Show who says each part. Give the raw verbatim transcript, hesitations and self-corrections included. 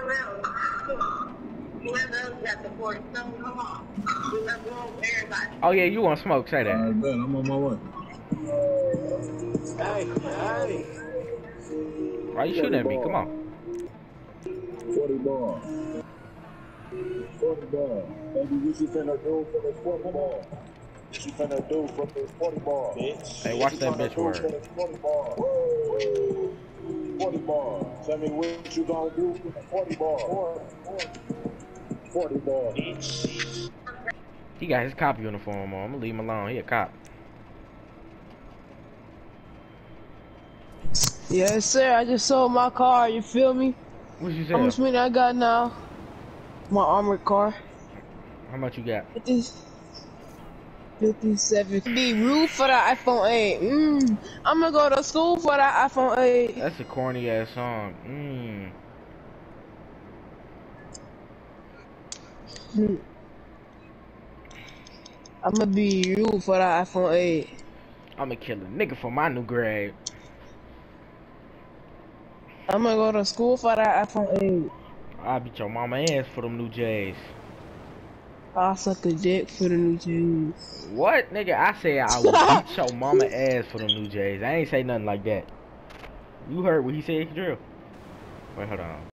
Speaker 1: Oh yeah, you want smoke? Say that.
Speaker 2: Alright, man, I'm on my way.
Speaker 3: Hey, hey.
Speaker 1: Why you shooting at me? Come on.
Speaker 2: forty ball. forty ball. Baby, what you finna do for this forty ball? What you finna do for this forty ball? Bitch.
Speaker 1: Hey, watch that bitch word.
Speaker 2: For this forty ball. forty ball. Tell me what you gonna do for the forty ball. forty ball. Bitch.
Speaker 1: He got his cop uniform on. I'm gonna leave him alone. He a cop.
Speaker 4: Yes, sir. I just sold my car. You feel me?
Speaker 1: What you say?
Speaker 4: How much money I got now? My armored car.
Speaker 1: How much you got?
Speaker 4: fifty, fifty-seven. Be rude for the iPhone eight. Mm. I'm gonna go to school for the iPhone eight.
Speaker 1: That's a corny ass song. Mmm.
Speaker 4: Mm. I'm gonna be rude for the iPhone eight.
Speaker 1: I'm gonna kill a nigga for my new grade.
Speaker 4: I'm gonna go to school for the iPhone eight.
Speaker 1: I'll beat your mama ass for them new J's.
Speaker 4: I'll suck a dick for the new J's.
Speaker 1: What, nigga? I said I will beat your mama ass for them new J's. I ain't say nothing like that. You heard what he said, Drill. Wait, hold on.